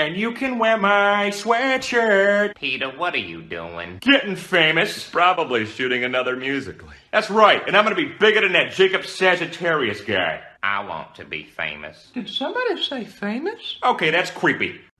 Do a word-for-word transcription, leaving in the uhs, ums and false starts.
And you can wear my sweatshirt. Peter, what are you doing? Getting famous. Probably shooting another musical. That's right, and I'm gonna be bigger than that Jacob Sagittarius guy. I want to be famous. Did somebody say famous? Okay, that's creepy.